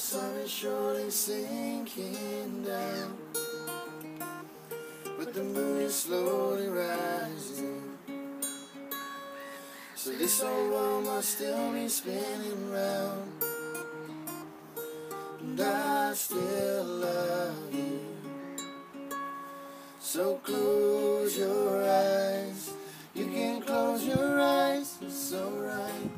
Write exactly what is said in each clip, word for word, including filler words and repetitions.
sun is surely sinking down, but the moon is slowly rising. So this old world must still be spinning round, and I still love you. So close your eyes, you can close your eyes, it's alright.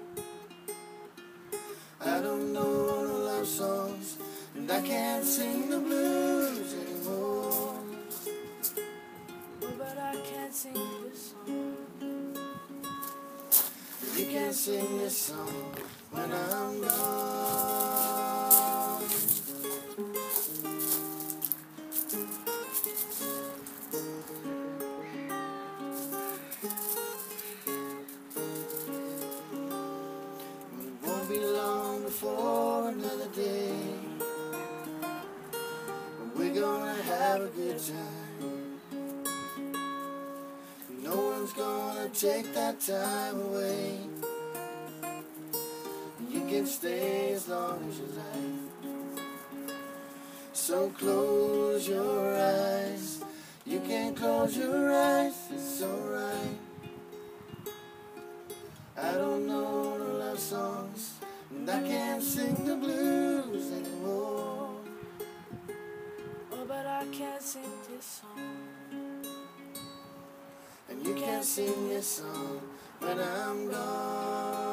I don't know no love songs, and I can't sing the blues anymore. Oh, but I can't sing this song. You can't sing this song when I'm gone. It won't be long before another day, but we're gonna have a good time. No one's gonna take that time away. You can stay as long as you like. So close your eyes, you can close your eyes, it's alright. I don't know the love songs, and I can't sing the blues anymore. Oh, but I can't sing this song. And you can't sing this song when I'm gone.